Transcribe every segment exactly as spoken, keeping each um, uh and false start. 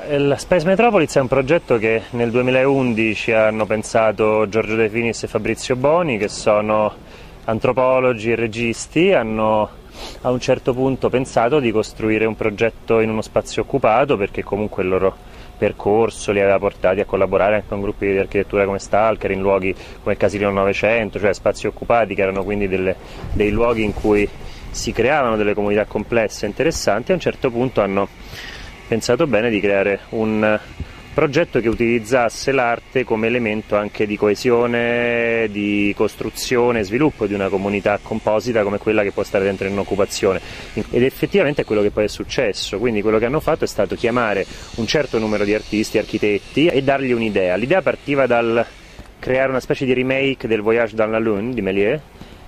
il Space Metropolis è un progetto che nel duemilaundici hanno pensato Giorgio De Finis e Fabrizio Boni, che sono antropologi e registi. Hanno a un certo punto pensato di costruire un progetto in uno spazio occupato, perché comunque il loro percorso li aveva portati a collaborare anche con gruppi di architettura come Stalker, in luoghi come il Casilino Novecento, cioè spazi occupati che erano quindi delle, dei luoghi in cui si creavano delle comunità complesse e interessanti. A un certo punto hanno pensato bene di creare un progetto che utilizzasse l'arte come elemento anche di coesione, di costruzione e sviluppo di una comunità composita come quella che può stare dentro in un'occupazione, ed effettivamente è quello che poi è successo. Quindi quello che hanno fatto è stato chiamare un certo numero di artisti, architetti, e dargli un'idea. L'idea partiva dal creare una specie di remake del Voyage dans la Lune di Méliès,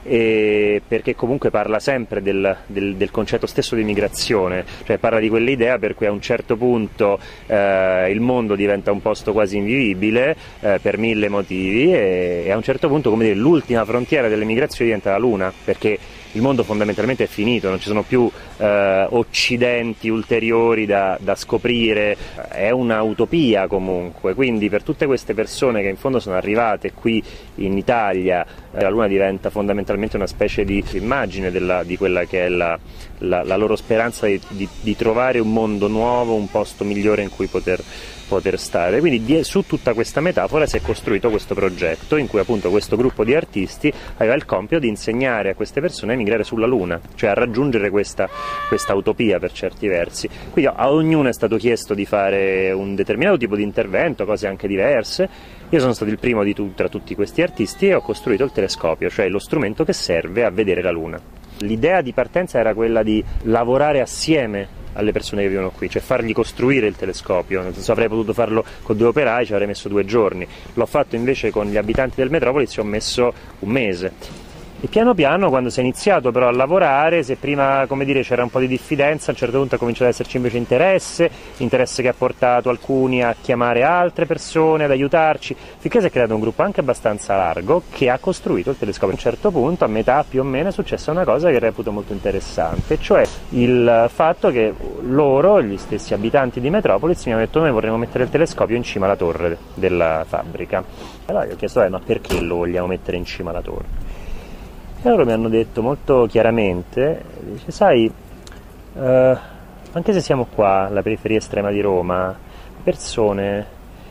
E perché comunque parla sempre del, del, del concetto stesso di migrazione, cioè parla di quell'idea per cui a un certo punto eh, il mondo diventa un posto quasi invivibile eh, per mille motivi, e, e a un certo punto, come dire, l'ultima frontiera delle migrazioni diventa la Luna, perché il mondo fondamentalmente è finito, non ci sono più eh, occidenti ulteriori da, da scoprire, è una utopia comunque. Quindi per tutte queste persone che in fondo sono arrivate qui in Italia, eh, la Luna diventa fondamentalmente una specie di immagine della, di quella che è la, la, la loro speranza di, di, di trovare un mondo nuovo, un posto migliore in cui poter poter stare. Quindi di, su tutta questa metafora si è costruito questo progetto, in cui appunto questo gruppo di artisti aveva il compito di insegnare a queste persone a migrare sulla Luna, cioè a raggiungere questa, questa utopia per certi versi. Quindi a ognuno è stato chiesto di fare un determinato tipo di intervento, cose anche diverse. Io sono stato il primo di tu, tra tutti questi artisti, e ho costruito il telescopio, cioè lo strumento che serve a vedere la Luna. L'idea di partenza era quella di lavorare assieme alle persone che vivono qui, cioè fargli costruire il telescopio. Nel senso, avrei potuto farlo con due operai, ci avrei messo due giorni. L'ho fatto invece con gli abitanti del Metropolis, ci ho messo un mese. E piano piano, quando si è iniziato però a lavorare, se prima, come dire, c'era un po' di diffidenza, a un certo punto è cominciato ad esserci invece interesse, interesse che ha portato alcuni a chiamare altre persone, ad aiutarci, finché si è creato un gruppo anche abbastanza largo che ha costruito il telescopio. A un certo punto, a metà più o meno, è successa una cosa che reputo molto interessante, cioè il fatto che loro, gli stessi abitanti di Metropolis, mi hanno detto: noi vorremmo mettere il telescopio in cima alla torre della fabbrica. Allora io ho chiesto: eh, ma perché lo vogliamo mettere in cima alla torre? E loro mi hanno detto molto chiaramente, dice, sai, eh, anche se siamo qua, alla periferia estrema di Roma, le persone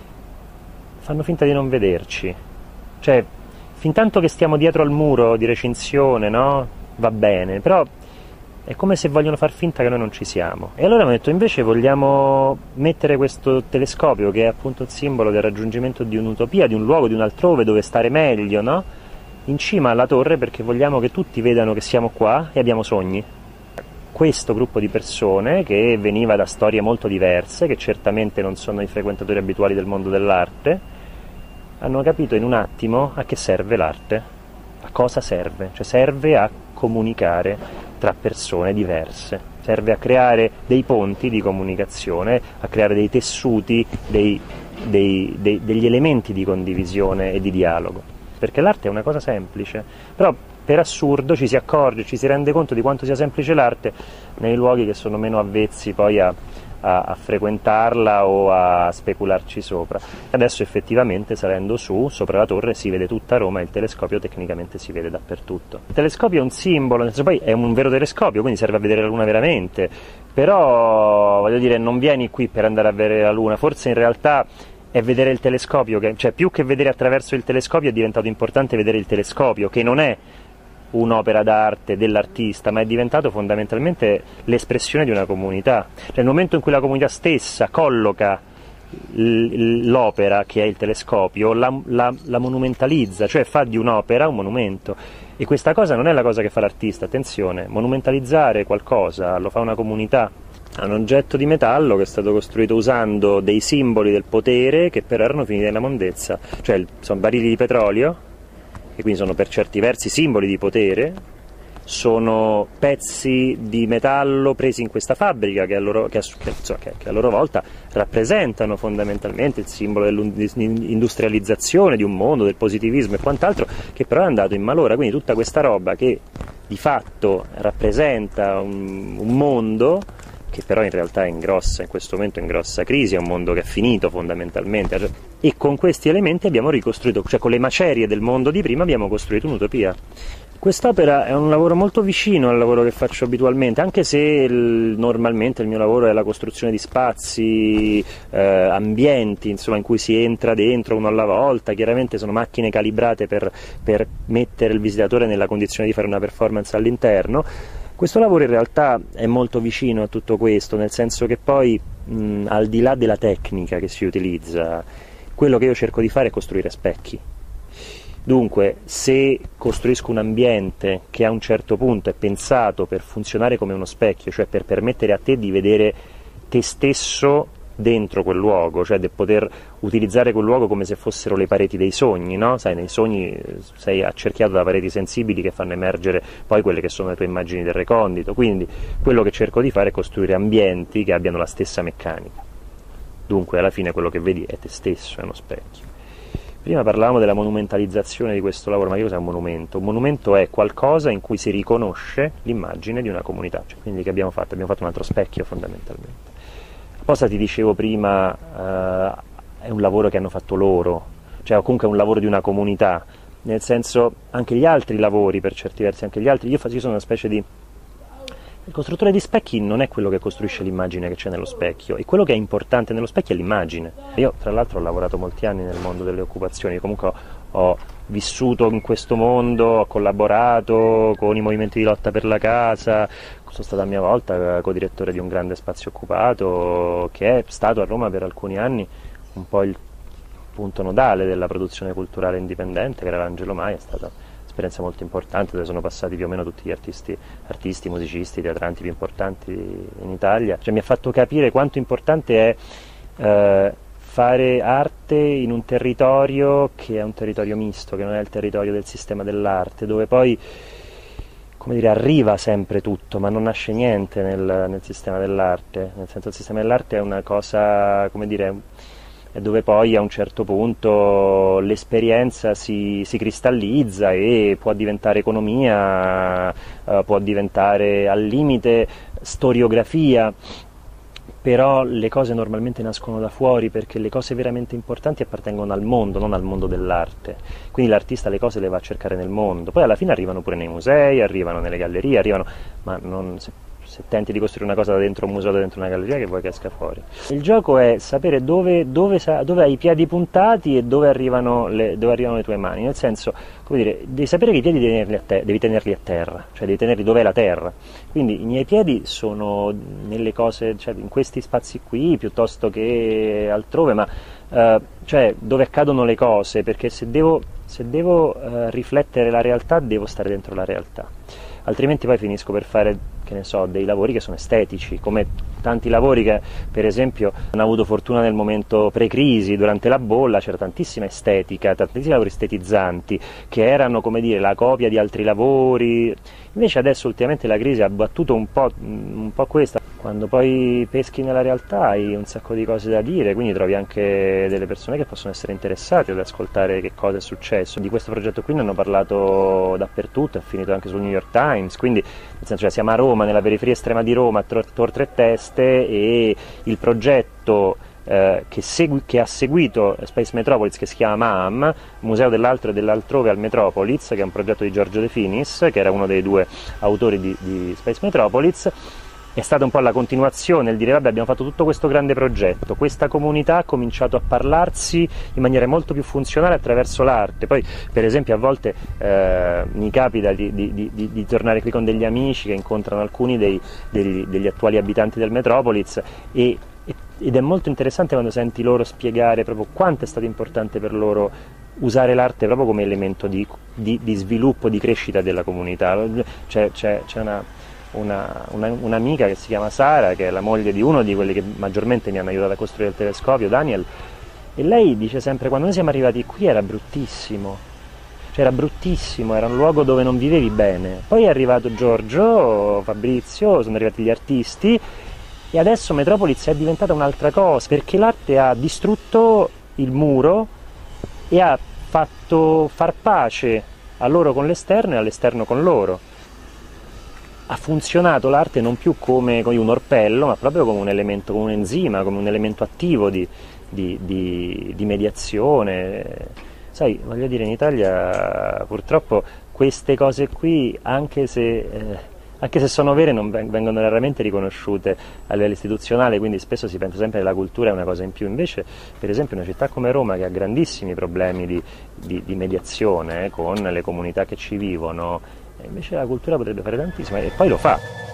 fanno finta di non vederci. Cioè, fin tanto che stiamo dietro al muro di recinzione, no? Va bene, però è come se vogliono far finta che noi non ci siamo. E allora mi hanno detto: invece vogliamo mettere questo telescopio, che è appunto il simbolo del raggiungimento di un'utopia, di un luogo, di un altrove dove stare meglio, no? In cima alla torre, perché vogliamo che tutti vedano che siamo qua e abbiamo sogni. Questo gruppo di persone, che veniva da storie molto diverse, che certamente non sono i frequentatori abituali del mondo dell'arte, hanno capito in un attimo a che serve l'arte, a cosa serve, cioè serve a comunicare tra persone diverse, serve a creare dei ponti di comunicazione, a creare dei tessuti, dei, dei, dei, degli elementi di condivisione e di dialogo. Perché l'arte è una cosa semplice, però per assurdo ci si accorge, ci si rende conto di quanto sia semplice l'arte nei luoghi che sono meno avvezzi poi a, a, a frequentarla o a specularci sopra. Adesso effettivamente, salendo su, sopra la torre, si vede tutta Roma e il telescopio tecnicamente si vede dappertutto. Il telescopio è un simbolo, nel senso, poi è un vero telescopio, quindi serve a vedere la Luna veramente, però voglio dire, non vieni qui per andare a vedere la Luna, forse in realtà è vedere il telescopio, che, cioè più che vedere attraverso il telescopio è diventato importante vedere il telescopio, che non è un'opera d'arte dell'artista, ma è diventato fondamentalmente l'espressione di una comunità. Cioè, nel momento in cui la comunità stessa colloca l'opera, che è il telescopio, la, la, la monumentalizza, cioè fa di un'opera un monumento. E questa cosa non è la cosa che fa l'artista, attenzione, monumentalizzare qualcosa lo fa una comunità. È un oggetto di metallo che è stato costruito usando dei simboli del potere che però erano finiti nella mondezza, cioè sono barili di petrolio, che quindi sono per certi versi simboli di potere, sono pezzi di metallo presi in questa fabbrica che a loro, che, che, che, che a loro volta rappresentano fondamentalmente il simbolo dell'industrializzazione di un mondo, del positivismo e quant'altro, che però è andato in malora. Quindi tutta questa roba che di fatto rappresenta un, un mondo che però in realtà è in grossa, in questo momento è in grossa crisi, è un mondo che è finito fondamentalmente, e con questi elementi abbiamo ricostruito, cioè con le macerie del mondo di prima abbiamo costruito un'utopia. Quest'opera è un lavoro molto vicino al lavoro che faccio abitualmente, anche se il, normalmente il mio lavoro è la costruzione di spazi, eh, ambienti, insomma, in cui si entra dentro uno alla volta. Chiaramente sono macchine calibrate per, per mettere il visitatore nella condizione di fare una performance all'interno. Questo lavoro in realtà è molto vicino a tutto questo, nel senso che poi, mh, al di là della tecnica che si utilizza, quello che io cerco di fare è costruire specchi. Dunque, se costruisco un ambiente che a un certo punto è pensato per funzionare come uno specchio, cioè per permettere a te di vedere te stesso dentro quel luogo, cioè di poter utilizzare quel luogo come se fossero le pareti dei sogni, no? Sai, nei sogni sei accerchiato da pareti sensibili che fanno emergere poi quelle che sono le tue immagini del recondito, quindi quello che cerco di fare è costruire ambienti che abbiano la stessa meccanica. Dunque, alla fine quello che vedi è te stesso, è uno specchio. Prima parlavamo della monumentalizzazione di questo lavoro, ma che cos'è un monumento? Un monumento è qualcosa in cui si riconosce l'immagine di una comunità, cioè, quindi che abbiamo fatto? Abbiamo fatto un altro specchio fondamentalmente. Apposta ti dicevo prima, eh, è un lavoro che hanno fatto loro, cioè comunque è un lavoro di una comunità, nel senso anche gli altri lavori, per certi versi anche gli altri, io, io sono una specie di... Il costruttore di specchi non è quello che costruisce l'immagine che c'è nello specchio, e quello che è importante nello specchio è l'immagine. Io tra l'altro ho lavorato molti anni nel mondo delle occupazioni, comunque ho, ho vissuto in questo mondo, ho collaborato con i movimenti di lotta per la casa, sono stato a mia volta codirettore di un grande spazio occupato che è stato a Roma per alcuni anni un po' il punto nodale della produzione culturale indipendente, che era l'Angelo Mai, è stata esperienza molto importante, dove sono passati più o meno tutti gli artisti, artisti, musicisti, teatranti più importanti in Italia. Cioè, mi ha fatto capire quanto importante è eh, fare arte in un territorio che è un territorio misto, che non è il territorio del sistema dell'arte, dove poi, come dire, arriva sempre tutto, ma non nasce niente nel, nel sistema dell'arte, nel senso il sistema dell'arte è una cosa, come dire, è dove poi a un certo punto l'esperienza si, si cristallizza e può diventare economia, eh, può diventare al limite storiografia, però le cose normalmente nascono da fuori, perché le cose veramente importanti appartengono al mondo, non al mondo dell'arte, quindi l'artista le cose le va a cercare nel mondo, poi alla fine arrivano pure nei musei, arrivano nelle gallerie, arrivano, ma non... Se, se tenti di costruire una cosa da dentro un museo, da dentro una galleria, che vuoi che esca fuori. Il gioco è sapere dove, dove, dove hai i piedi puntati e dove arrivano, le, dove arrivano le tue mani, nel senso, come dire, devi sapere che i piedi devi tenerli a, te, devi tenerli a terra, cioè devi tenerli dove è la terra, quindi i miei piedi sono nelle cose, cioè in questi spazi qui piuttosto che altrove, ma eh, cioè dove accadono le cose, perché se devo, se devo eh, riflettere la realtà devo stare dentro la realtà, altrimenti poi finisco per fare, che ne so, dei lavori che sono estetici, come tanti lavori che per esempio hanno avuto fortuna nel momento pre-crisi, durante la bolla c'era tantissima estetica, tantissimi lavori estetizzanti che erano, come dire, la copia di altri lavori. Invece adesso ultimamente la crisi ha battuto un po', un po' questa, quando poi peschi nella realtà hai un sacco di cose da dire, quindi trovi anche delle persone che possono essere interessate ad ascoltare che cosa è successo. Di questo progetto qui ne hanno parlato dappertutto, è finito anche sul New York Times, quindi nel senso, cioè, siamo a Roma, nella periferia estrema di Roma, a Tor Tre Teste, e il progetto eh, che, segui, che ha seguito Space Metropolis, che si chiama MAM, Museo dell'Altro e dell'Altrove al Metropolis, che è un progetto di Giorgio De Finis, che era uno dei due autori di, di Space Metropolis, è stata un po' la continuazione, il dire vabbè, abbiamo fatto tutto questo grande progetto, questa comunità ha cominciato a parlarsi in maniera molto più funzionale attraverso l'arte. Poi per esempio a volte eh, mi capita di, di, di, di tornare qui con degli amici che incontrano alcuni dei, degli, degli attuali abitanti del Metropolis, e, ed è molto interessante quando senti loro spiegare proprio quanto è stato importante per loro usare l'arte proprio come elemento di, di, di sviluppo, di crescita della comunità. C'è, c'è, c'è una Una, una, un'amica che si chiama Sara, che è la moglie di uno di quelli che maggiormente mi hanno aiutato a costruire il telescopio, Daniel, e lei dice sempre: quando noi siamo arrivati qui era bruttissimo, cioè era bruttissimo, era un luogo dove non vivevi bene, poi è arrivato Giorgio, Fabrizio, sono arrivati gli artisti e adesso Metropolis è diventata un'altra cosa, perché l'arte ha distrutto il muro e ha fatto far pace a loro con l'esterno e all'esterno con loro. ha funzionato l'arte non più come, come un orpello, ma proprio come un elemento, come un enzima, come un elemento attivo di, di, di, di mediazione. Sai, voglio dire, in Italia purtroppo queste cose qui, anche se, eh, anche se sono vere, non vengono raramente riconosciute a livello istituzionale, quindi spesso si pensa sempre che la cultura è una cosa in più. Invece, per esempio, una città come Roma, che ha grandissimi problemi di, di, di mediazione eh, con le comunità che ci vivono, invece la cultura potrebbe fare tantissimo, e poi lo fa.